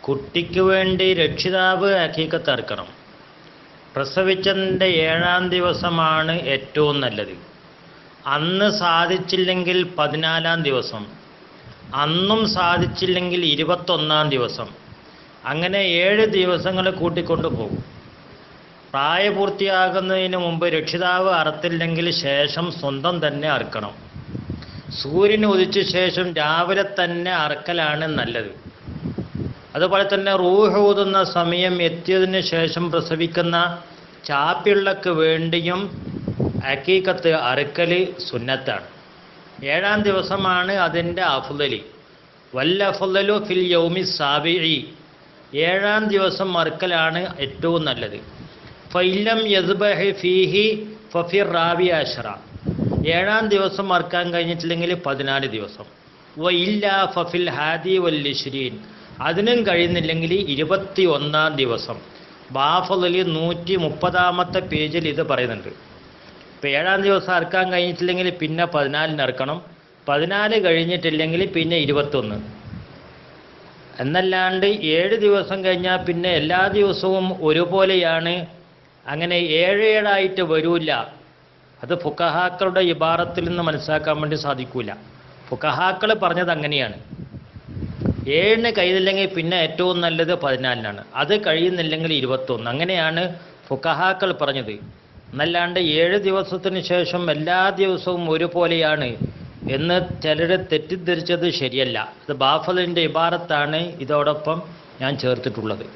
കുട്ടിക്ക് വേണ്ടി രക്ഷിതാവ് അഖീഖത്ത് അറുക്കണം. പ്രസവിച്ചതിൻ്റെ 7-ാം ദിവസമാണ് ഏറ്റവും നല്ലത്. അന്ന് സാധിച്ചില്ലെങ്കിൽ 14-ാം ദിവസം, അന്നും സാധിച്ചില്ലെങ്കിൽ 21-ാം ദിവസം, അങ്ങനെ 7 ദിവസങ്ങൾ കൂട്ടിക്കൊണ്ടു പോകും. പ്രായപൂർത്തിയാകുന്നതിന് മുമ്പ് രക്ഷിതാവ് അറുത്തില്ലെങ്കിൽ ശേഷം സ്വന്തം തന്നെ അറുക്കണം. സൂര്യൻ ഉദിച്ച ശേഷം രാവിലെ തന്നെ അറുക്കലാണ് നല്ലത്. അതുപോലെ തന്നെ റൂഹ് ഊതുന്ന സമയം എത്തിയതിന് ശേഷം പ്രസവിക്കുന്ന ചാപ്പിള്ളക്ക് വേണ്ടിയും അഖീഖത്ത് അറുക്കൽ സുന്നത്താണ്. 7-ാം ദിവസമാണ് അതിൻ്റെ അഫ്ളലി. വൽ അഫ്ളലു ഫിൽ യൗമി സാബിഇ, 7-ാം ദിവസം അറുക്കലാണ് ഏറ്റവും നല്ലത്. ഫഇല്ലം യസ്ബഹ് ഫീഹി ഫഫിർ റാബി അശ്റ, 7-ാം ദിവസം അറുക്കാൻ കഴിഞ്ഞിട്ടില്ലെങ്കിൽ 14 ദിവസം. വ ഇല്ല ഫഫിൽ ഹാദി വൽ ഇശ്രീൻ, അതിനും കഴിയുന്നില്ലെങ്കിൽ 21-ാം ദിവസം. ബാഫലി 130-ാമത്തെ പേജിൽ ഇത് പറയുന്നുണ്ട്. ഇപ്പോൾ 7-ാം ദിവസം അറുക്കാൻ കഴിഞ്ഞിട്ടില്ലെങ്കിൽ പിന്നെ 14-ന് അറുക്കണം, 14 കഴിഞ്ഞിട്ടില്ലെങ്കിൽ പിന്നെ 21. എന്നല്ലാണ്ട് 7 ദിവസം കഴിഞ്ഞാൽ പിന്നെ എല്ലാ ദിവസവും ഒരുപോലെയാണ്, അങ്ങനെ 7 വരൂല്ല. അത് ഫുഖഹാക്കളുടെ ഇബാറത്തിൽ നിന്ന് മനസ്സിലാക്കാൻ വേണ്ടി സാധിക്കൂല. ഫുഖഹാക്കൾ പറഞ്ഞത് അങ്ങനെയാണ്. 7-ന് കഴിയുന്നില്ലെങ്കിൽ പിന്നെ ഏറ്റവും നല്ലത് 14-നാണ്, അത് കഴിയുന്നില്ലെങ്കിൽ 21. അങ്ങനെയാണ് ഫുഖഹാക്കൾ പറഞ്ഞത്. എന്നല്ലാണ്ട് 7 ദിവസത്തിന് ശേഷം എല്ലാ ദിവസവും ഒരുപോലെയാണ് എന്ന് ചിലർ തെറ്റിദ്ധരിച്ചത് ശരിയല്ല. അത് ബാഫലിൻ്റെ ഇബാറത്താണ് ഇതോടൊപ്പം ഞാൻ ചേർത്തിട്ടുള്ളത്.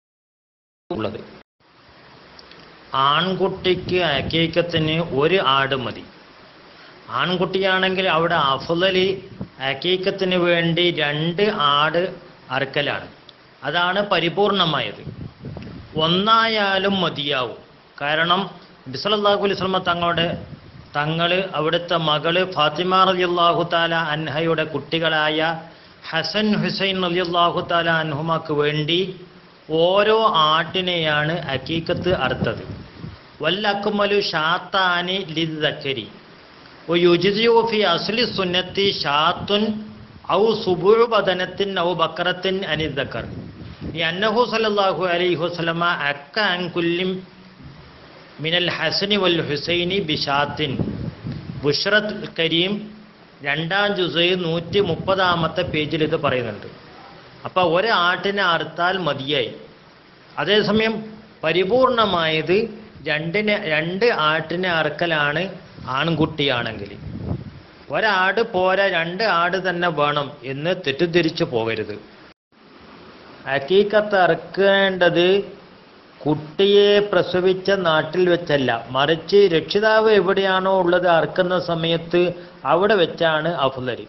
ആൺകുട്ടിക്ക് അഖീഖത്തിന് 1 ആട് മതി. ആൺകുട്ടിയാണെങ്കിൽ അവിടെ അഫ്ളലി അഖീഖത്തിന് വേണ്ടി 2 ആട് അറുക്കലാണ്. അതാണ് പരിപൂർണമായത്. 1 മതിയാവും. കാരണം നബി സല്ലല്ലാഹു അലൈഹി വസല്ലം തങ്ങൾ അവിടുത്തെ മകള് ഫാത്തിമ റളിയല്ലാഹു തആല അൻഹയുടെ കുട്ടികളായ ഹസൻ ഹുസൈൻ റളിയല്ലാഹു തആല അൻഹുമാക്ക് വേണ്ടി ഓരോ ആട്ടിനെയാണ് അഖീഖത്ത് അറുത്തത്. വല്ലക്കുമലു ഷാത്താനി ലിദ്ദക്കരി വയുജ്സിഉ ഫി അസ്ലി സുന്നത്തി ഷാത്തുൻ ഔ സുബുഉ ബദനത്തിൻ ഔ ബക്കറത്തിൻ അനിദ്ദക്കർ ലിഅന്നഹു സല്ലല്ലാഹു അലൈഹി വസല്ലമ അക്ക അൻ കുല്ലി മിനൽ ഹസനി വൽ ഹുസൈനി ബിഷാത്തിൻ. ബുഷ്റത്ത് കരീം 2-ാം ജുസ് 130-ാമത്തെ പേജിൽ ഇത് പറയുന്നുണ്ട്. അപ്പോൾ 1 ആട്ടിനെ അറുത്താൽ മതിയായി. അതേസമയം പരിപൂർണമായത് 2 ആട്ടിനെ അറുക്കലാണ് ആൺകുട്ടിയാണെങ്കിൽ. 1 ആട് പോരാ, 2 ആട് തന്നെ വേണം എന്ന് തെറ്റിദ്ധരിച്ചു പോകരുത്. അഖീഖത്ത് അറുക്കേണ്ടത് കുട്ടിയെ പ്രസവിച്ച നാട്ടിൽ വെച്ചല്ല, മറിച്ച് രക്ഷിതാവ് എവിടെയാണോ ഉള്ളത് അറുക്കുന്ന സമയത്ത് അവിടെ വെച്ചാണ് അഫ്ളലി.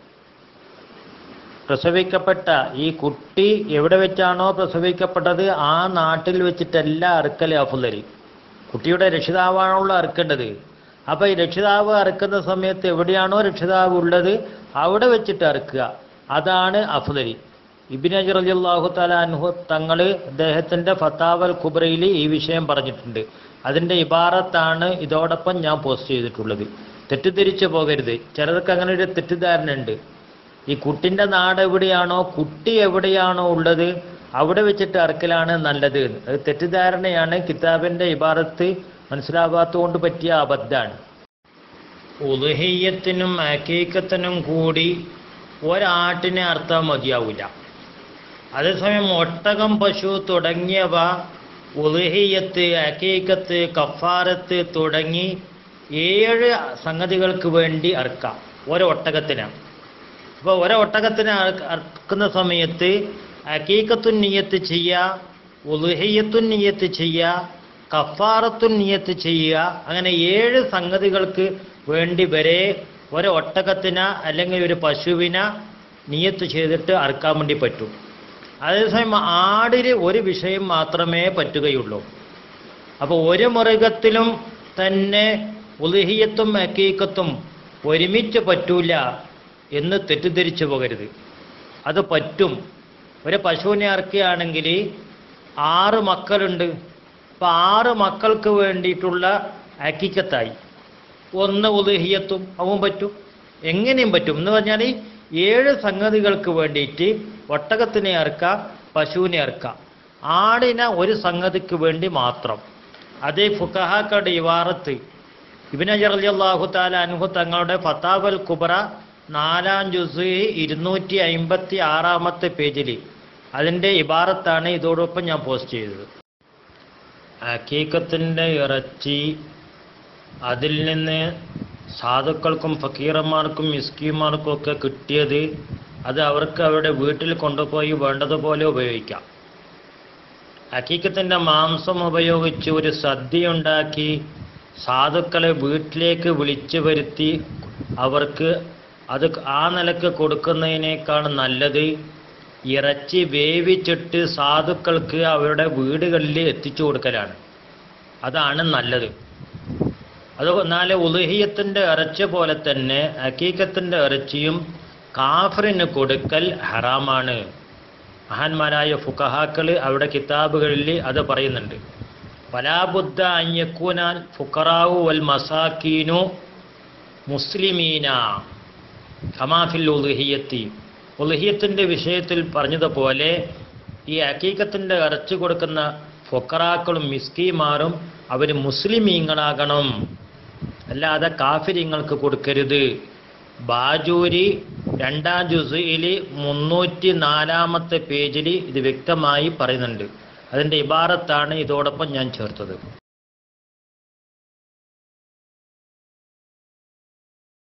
പ്രസവിക്കപ്പെട്ട ഈ കുട്ടി എവിടെ വെച്ചാണോ പ്രസവിക്കപ്പെട്ടത് ആ നാട്ടിൽ വെച്ചിട്ടല്ല അറുക്കൽ അഫ്ളലി. കുട്ടിയുടെ രക്ഷിതാവാണുള്ള അറുക്കേണ്ടത്. അപ്പോൾ ഈ രക്ഷിതാവ് അറുക്കുന്ന സമയത്ത് എവിടെയാണോ രക്ഷിതാവ് ഉള്ളത് അവിടെ വെച്ചിട്ട് അറുക്കുക, അതാണ് അഫ്ളലി. ഇബ്നു ഹജർ റളിയല്ലാഹു തആല അൻഹു തങ്ങൾ അദ്ദേഹത്തിൻ്റെ ഫതാവൽ കുബ്രയിൽ ഈ വിഷയം പറഞ്ഞിട്ടുണ്ട്. അതിൻ്റെ ഇബാറത്താണ് ഇതോടൊപ്പം ഞാൻ പോസ്റ്റ് ചെയ്തിട്ടുള്ളത്. തെറ്റിദ്ധരിച്ചു പോകരുത്. ചിലർക്ക് അങ്ങനെ ഒരു തെറ്റിദ്ധാരണ ഉണ്ട്. ഈ കുട്ടിൻ്റെ നാട് എവിടെയാണോ, കുട്ടി എവിടെയാണോ ഉള്ളത് അവിടെ വെച്ചിട്ട് അറുക്കലാണ് നല്ലത്. അത് തെറ്റിദ്ധാരണയാണ്. കിതാബിൻ്റെ ഇബാറത്ത് മനസ്സിലാവാത്തതുകൊണ്ട് പറ്റിയ അബദ്ധമാണ്. ഉദ്ഹിയ്യത്തിനും അഖീഖത്തിനും കൂടി 1 ആട്ടിനെ അറുത്താൽ മതിയാവില്ല. അതേസമയം ഒട്ടകം, പശു തുടങ്ങിയവ ഉദ്ഹിയ്യത്ത്, അഖീഖത്ത്, കഫാറത്ത് തുടങ്ങി 7 സംഗതികൾക്ക് വേണ്ടി അറുക്കാം 1 ഒട്ടകത്തിന്. അപ്പോൾ 1 ഒട്ടകത്തിന് അറുക്കുന്ന സമയത്ത് അഖീഖത്തുൻ നിയ്യത്ത് ചെയ്യുക, ഉദ്ഹിയ്യത്തുൻ നിയ്യത്ത് ചെയ്യുക, കഫാറത്തുൻ നിയ്യത്ത് ചെയ്യുക. അങ്ങനെ 7 സംഗതികൾക്ക് വേണ്ടി വരെ 1 ഒട്ടകത്തിന് അല്ലെങ്കിൽ ഒരു പശുവിനെ നിയ്യത്ത് ചെയ്തിട്ട് അറുക്കാൻ വേണ്ടി പറ്റും. അതേസമയം ആടിന് 1 വിഷയം മാത്രമേ പറ്റുകയുള്ളൂ. അപ്പോൾ 1 മൃഗത്തിലും തന്നെ ഉദ്ഹിയ്യത്തും അഖീഖത്തും ഒരുമിച്ച് പറ്റൂല എന്ന് തെറ്റിദ്ധരിച്ചു പോകരുത്. അത് പറ്റും. ഒരു പശുവിനെ അറുക്കുകയാണെങ്കിൽ 6 മക്കളുണ്ട്. അപ്പോൾ 6 മക്കൾക്ക് വേണ്ടിയിട്ടുള്ള അഖീഖത്തായി. 1 ഉദ്ഹിയ്യത്തും അവൻ പറ്റും. എങ്ങനെയും പറ്റും എന്ന് പറഞ്ഞാൽ 7 സംഗതികൾക്ക് വേണ്ടിയിട്ട് ഒട്ടകത്തിനെ അറുക്കാം, പശുവിനെ അറുക്കാം. ആടിനെ ഒരു സംഗതിക്ക് വേണ്ടി മാത്രം. അതേ ഫുഖഹാക്കളുടെ ഇവാറത്ത് ഇബ്നു ഹജർ റളിയല്ലാഹു തആല അൻഹു തങ്ങളുടെ ഫതാവൽ കുബ്ര 4-ാം ജുസ് 256-ാമത്തെ പേജിൽ അതിൻ്റെ ഇബാറത്താണ് ഇതോടൊപ്പം ഞാൻ പോസ്റ്റ് ചെയ്തത്. അക്കീക്കത്തിൻ്റെ ഇറച്ചി അതിൽ നിന്ന് സാധുക്കൾക്കും ഫക്കീറന്മാർക്കും മിസ്കീന്മാർക്കും ഒക്കെ കിട്ടിയത് അത് അവർക്ക് അവരുടെ വീട്ടിൽ കൊണ്ടുപോയി വേണ്ടതുപോലെ ഉപയോഗിക്കാം. അക്കീക്കത്തിൻ്റെ മാംസം ഉപയോഗിച്ച് ഒരു സദ്യ ഉണ്ടാക്കി സാധുക്കളെ വീട്ടിലേക്ക് വിളിച്ചു വരുത്തി അവർക്ക് അത് ആ നിലക്ക് കൊടുക്കുന്നതിനേക്കാൾ നല്ലത് ഇറച്ചി വേവിച്ചിട്ട് സാധുക്കൾക്ക് അവരുടെ വീടുകളിൽ എത്തിച്ചു കൊടുക്കലാണ്. അതാണ് നല്ലത്. അത് എന്നാൽ ഉളുഹിയ്യത്തിൻ്റെ ഇറച്ചി പോലെ തന്നെ അക്കീക്കത്തിൻ്റെ ഇറച്ചിയും കാഫിറിന് കൊടുക്കൽ ഹറാമാണ്. മഹാന്മാരായ ഫുഖഹാക്കൾ അവരുടെ കിതാബുകളിൽ അത് പറയുന്നുണ്ട്. ഫലാബുദ്ദ അൻ യകൂനാൽ ഫുഖറാഉ വൽ മസാകീനു മുസ്ലിമീന കമാ ഫിൽ ഉളുഹിയ്യത്തി. ഉളുഹിയ്യത്തിൻ്റെ വിഷയത്തിൽ പറഞ്ഞതുപോലെ ഈ അക്കീക്കത്തിൻ്റെ ഇറച്ചി കൊടുക്കുന്ന ഫുഖറാക്കളും മിസ്കീമാരും അവർ മുസ്ലിമീങ്ങളാകണം, അല്ലാതെ കാഫിരിങ്ങൾക്ക് കൊടുക്കരുത്. ബാജൂരി 2-ാം ജുസ്ഇൽ 304-ാമത്തെ പേജിൽ ഇത് വ്യക്തമായി പറയുന്നുണ്ട്. അതിൻ്റെ ഇബാറത്താണ് ഇതോടൊപ്പം ഞാൻ ചേർത്തത്.